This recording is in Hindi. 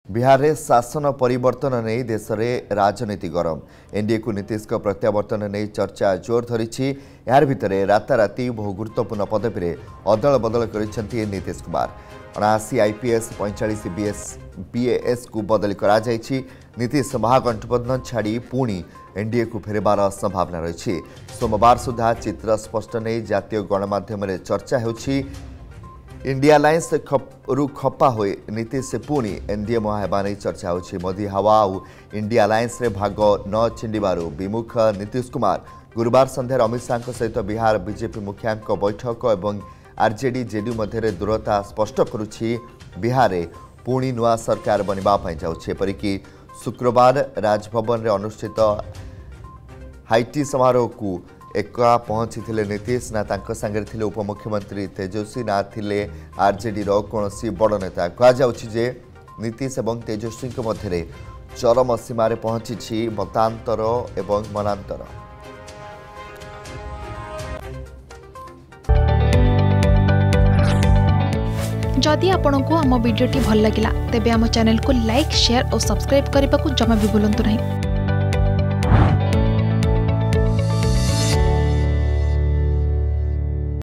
बिहार में शासन परिवर्तन नहीं देश में राजनीति गरम। एनडीए को नीतीश को प्रत्यावर्तन नहीं चर्चा जोर धरी। यार भितर राताराति बहु गुरुत्वपूर्ण पदवी में अदल बदल कर नीतीश कुमार 79 आईपीएस 45 बीएएस को बदली करा जायछि। नीतीश महागठबंधन छाड़ी पुणी एनडीए को फेरबार संभावना रही। सोमवार सुधा चित्र स्पष्ट नहीं जातीय गणमाध्यम चर्चा होछि। इंडिया अलायंस रु खपा हुए नीतीश पुणी एनडीए मुहां नहीं चर्चा होछि। मोदी हवा और इंडिया अलायंस रे भाग न छिंडिबारु विमुख नीतीश कुमार गुरुवार संध्यार अमित शाह सहित बिहार बीजेपी मुखिया बैठक और आरजेडी जेडीयू मध्य दूरता स्पष्ट करुछि। बिहार में पुणी नुआ सरकार बनवाई जाउछि। एपरिकी शुक्रवार राजभवन में अनुष्ठित हाईटी समारोह को एका पहुंची नीतीश ना तांको संगे थिले उपमुख्यमंत्री तेजस्वी ना थिले आरजेडी रो कोनोसी बड़ नेता। कहुछि जे नीतीश एवं तेजस्वी मध्य चरम सीमा रे पहुंची मतांतर एवं मनांतर। जदि आपंक आम भिडी भल लगा तेब आम चैनल को लाइक शेयर और सब्सक्राइब करने को जमा भी भूलु नहीं।